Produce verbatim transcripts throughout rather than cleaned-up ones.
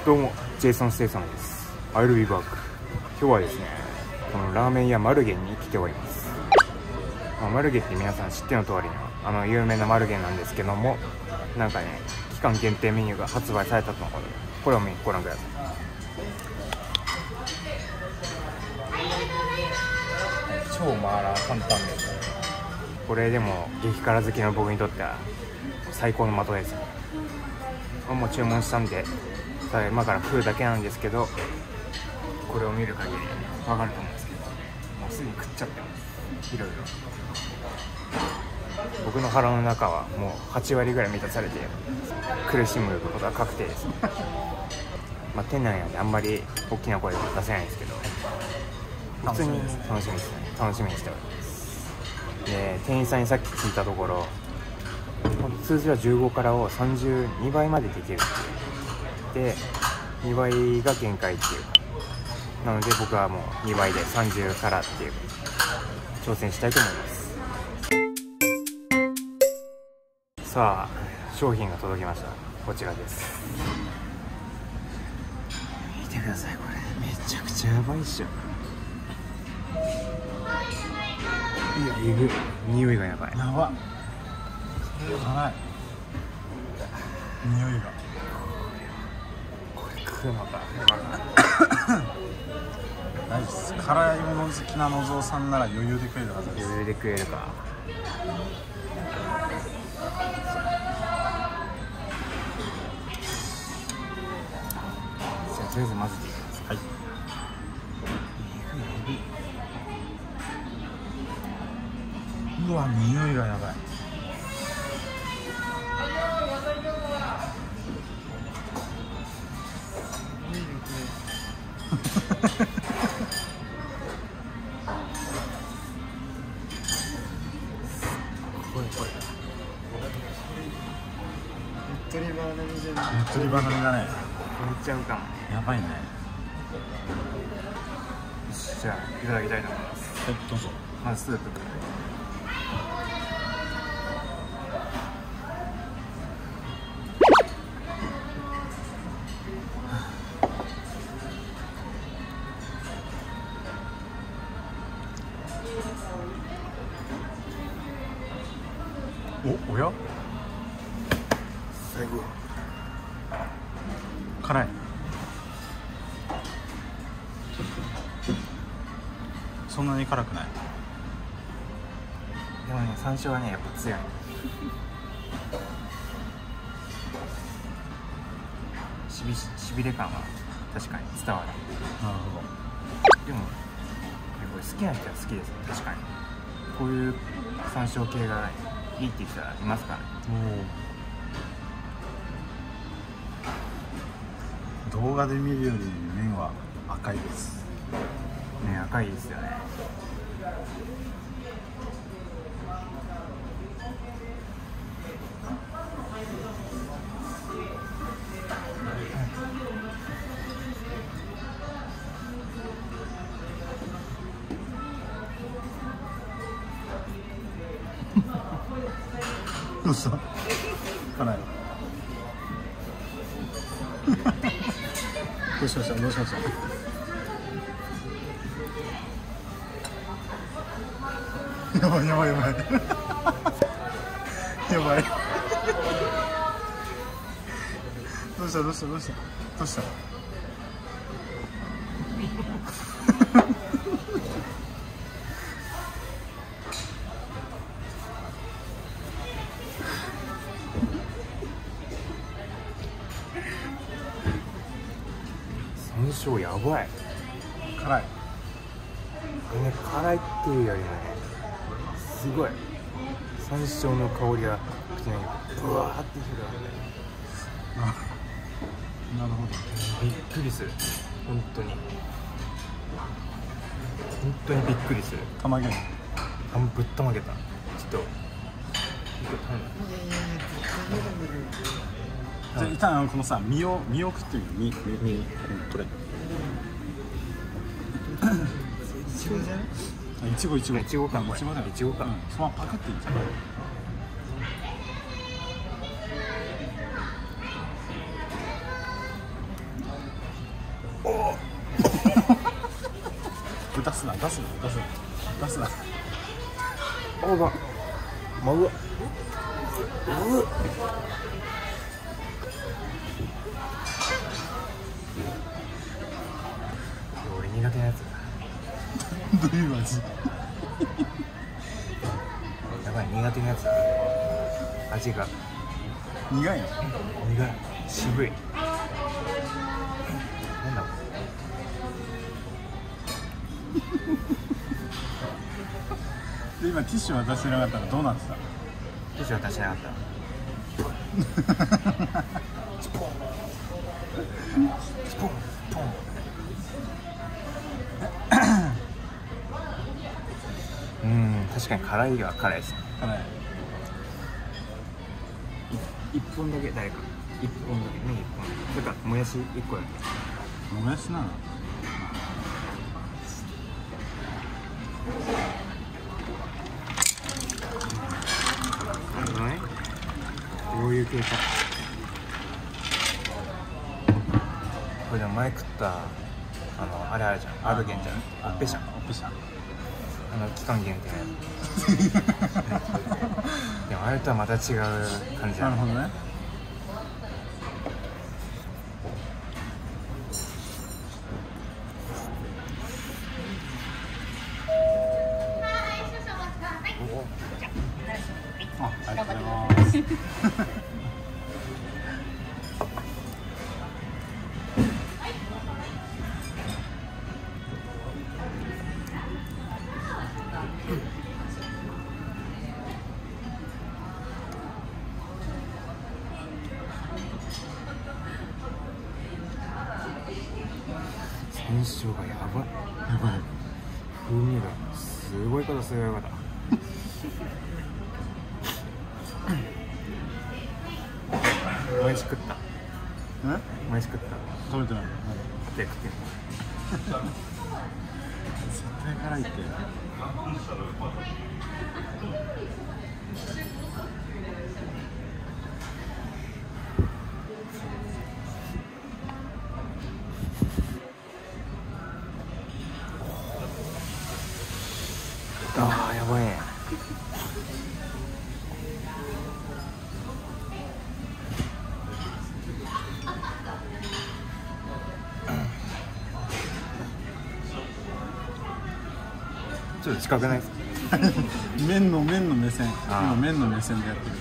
どうも、ジェイソン・ステイソンです。I'll be back。今日はですね、このラーメン屋マルゲンに来ております。まあ、マルゲって皆さん知っての通りのあの有名なマルゲンなんですけども、なんかね、期間限定メニューが発売されたとのことで、これをご覧ください。超マーラー担々麺。これでも激辛好きの僕にとっては最高の的ですね。もう注文したんで、今から食うだけなんですけど、これを見る限り分かると思うんですけど、もうすでに食っちゃってます。いろいろ僕の腹の中はもうはちわりぐらい満たされて苦しむことは確定ですね。まあ店内なんであんまり大きな声は出せないんですけど、普通に楽しみですね。楽しみにしております。で、店員さんにさっき聞いたところ、通常はじゅうごからをさんじゅうにばいまでできるっていうで、にばいが限界っていうか、なので僕はもうにばいでさんじゅうからっていう挑戦したいと思います。さあ、商品が届きました。こちらです。見てください、これめちゃくちゃやばいっしょ。いや、えぐい、匂いがやばい。 やばっ、辛い匂いが。 これ食うのかナイス。辛いもの好きな野蔵さんなら余裕で食えるはずです。 余裕で食えるか。じゃあとりあえず混ぜていきます。はい。うわ、匂いがやばい。 ネットリバー並みじゃない。 ネットリバー並みだね。 めっちゃうかもね。 やばいね。 よし、じゃあいただきたいと思います。 はい、どうぞ。 まずスープ。 お、おや？ 最後。 辛い。そんなに辛くない。 でもね、山椒はね、やっぱ強い。しびし、しびれ感は確かに伝わる。 なるほど。でも、これ好きな人は好きですね。確かに。こういう山椒系がいいって人はいますからね。 おお。動画で見るより麺は赤いです。 ね、赤いですよね。 どうした？辛い。どうしました？どうしました？やばいやばいやばいやばい。どうしたどうしたどうしたどうした？ 山椒やばい。 辛い。 これね、辛いっていうよりもね、すごい山椒の香りが口の中にブワーって広がるね。 なるほど。 びっくりする。本当に本当にびっくりする。 たまげん。 あんぶったまげた。ちょっとじゃあ一旦このさ、身を身を食ってみる。身身身これ。いちごじゃない？いちごいちごいちごか。 いちごだよ。 いちごか。 そのままパクっていいんじゃない？ 出すな出すな出すな出すな。 あばまうわうわ俺苦手なやつだ。 どういう味？ やばい苦手なやつだ。味が苦いの？ 苦い渋い。なんだで今ティッシュ渡してなかったらどうなってた？ ティッシュ渡しなかったスポンスポンポンうん、確かに辛いは辛いですね。 辛い。 い一本だけ誰か一本だけね、一本だけだからもやし一個だけ。 もやしなの？ なるほどね。どういう系か。これでも前食ったあのあれあるじゃん、アルゲンじゃん、オッペシャン、 オッペシャン。 あの期間限定のやつでもあれとはまた違う感じだ。 なるほどね。あ、ありがとうございます山椒がやばい。 やばい。 風味がすごいことすごいこと。もやし食った。 え？ もやし食った。 食べてない。 食って食って。 絶対辛いって。 ああ、やばいね。ちょっと近くないですか？ 麺の麺の目線。 あー今麺の目線でやってる。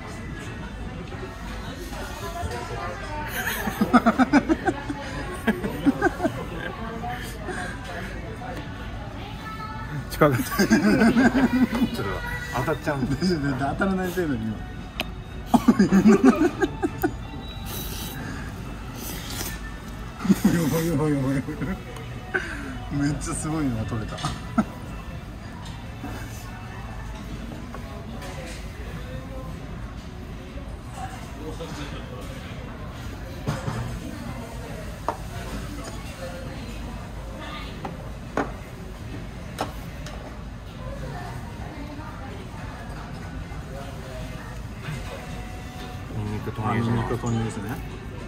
近くちょっと当たっちゃうんで。 当たらない程度に今。やばいやばいやばい。めっちゃすごいのが取れた。 ニンニク投あ、 入します。 ニンニク投入ですね。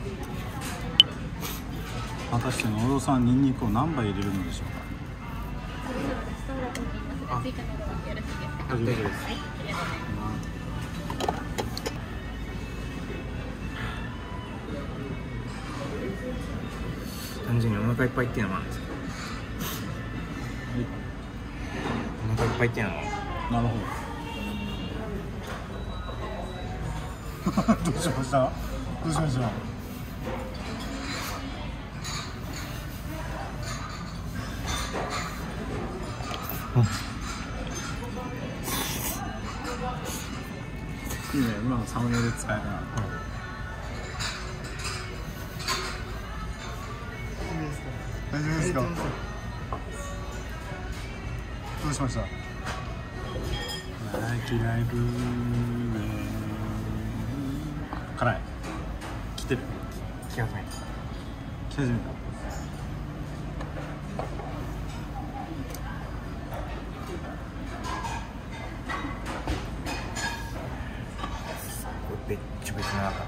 果たして野呂さん、ニンニクを何杯入れるのでしょうか。 大丈夫です。単純にお腹いっぱいっていうのもあるんですけど、お腹いっぱいっていうのもなるほど。どうしました？どうしました？いいね、今のサムネで使えるな。大丈夫ですか？どうしました？ライキライブ辛い。来てる。 気がつめた。 来始めた。 べっちょべちょの中。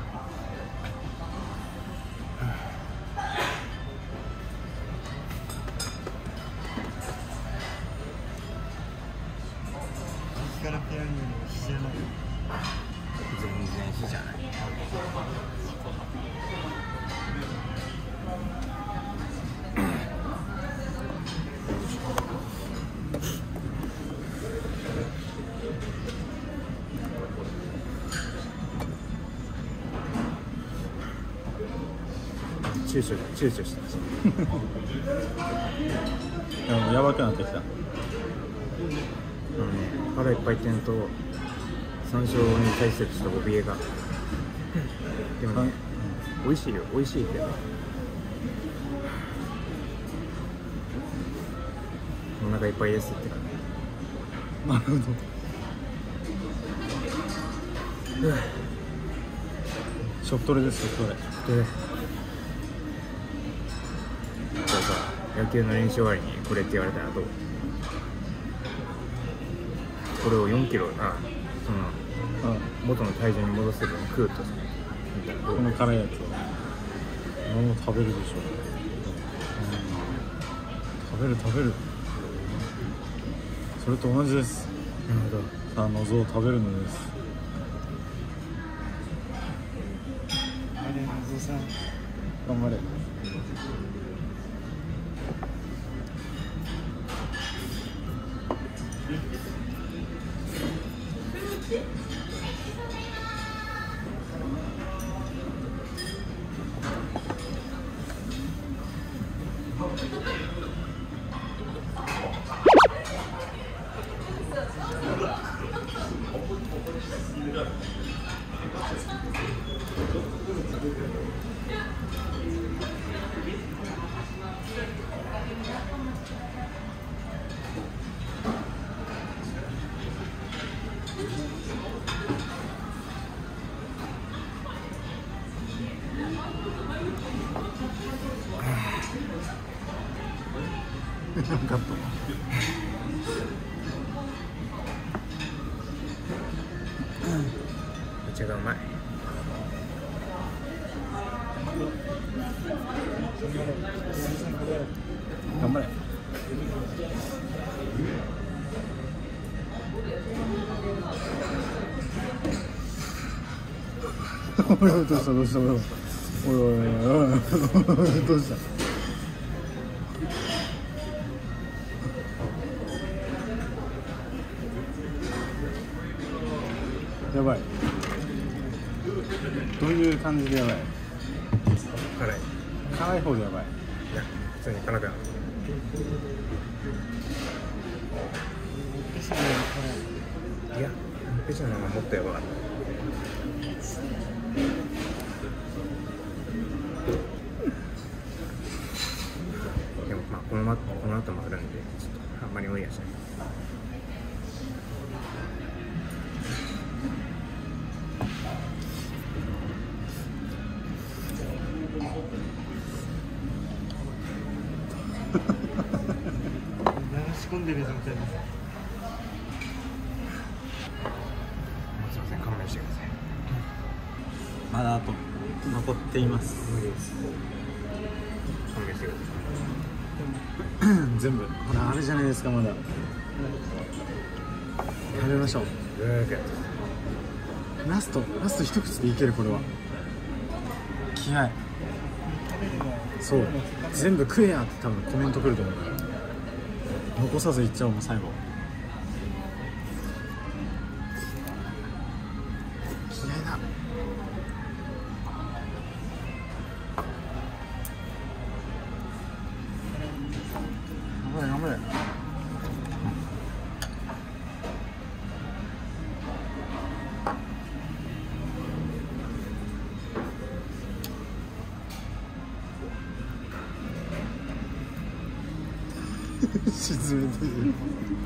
躊躇躊躇してましたでもやばくなってきた。 あのね、腹いっぱいってのと山椒に対するちょっと怯えがでもね、美味しいよ、美味しいけどお腹いっぱいですって感なるほど。 じ。 ショットレです、ショットレ。 で、じゃあさ、野球の練習終わりにこれって言われたらどう？これをよんキロな、その、 うん、 元の体重に戻せるように食うとさ、みたいな。 この辛いやつをもう食べるでしょう、うん、食べる食べる。それと同じです。 なるほど。 さあ、のぞを食べるのです。 あれ、のぞさん。 頑張れ。カット。 お茶がうまい。 頑張れ。おいおい、どうしたどうしたおいおいおいおいおいどうした。やばい。どういう感じでやばい？ 辛い。 辛い方でやばい。 いや、普通に辛くなる。いや、ペチャの方がもっとやばかった。でもまあこのまこの後もあるんで、ちょっとあんまり無理はしない。 流し込んでる状態です。 すいません、勘弁してください。 まだあと残っています。 無理です。勘弁してください。 全部ほらあれじゃないですか。まだ食べましょう。 ぐーぐーやっラストラスト一口でいける。これは気合い。そう全部食えやって多分コメント来ると思うから残さずいっちゃおう。もう最後気合いだ。頑張れ頑張れ。沈めてる。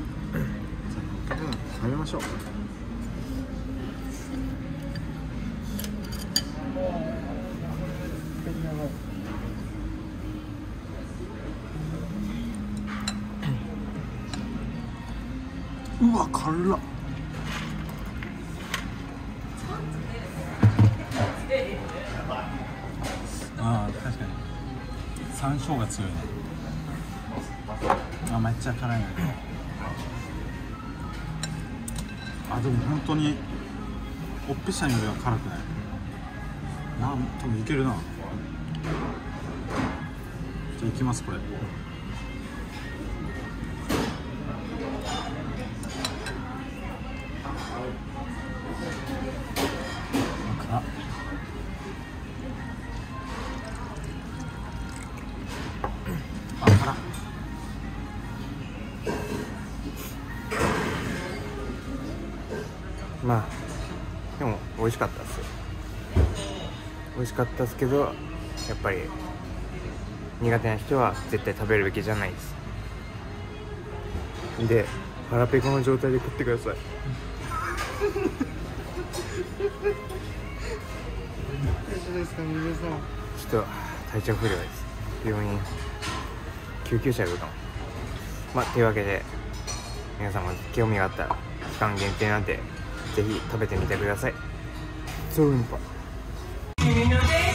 食べましょう。うわ、辛っ。ああ、確かに山椒が強いね。あ、めっちゃ辛いね。あ、でも本当にオッペシャンよりは辛くない。な、多分いけるな。じゃあいきます。これ辛っ。 味しかったっすよ。美味しかったっすけど、やっぱり苦手な人は絶対食べるべきじゃないです。で腹ペコの状態で食ってください。 大丈夫ですか皆さん。 ちょっと体調不良です。病院救急車呼ぶかも。まあというわけで、皆さんも興味があったら期間限定なんでぜひ食べてみてください。ゾルンパ。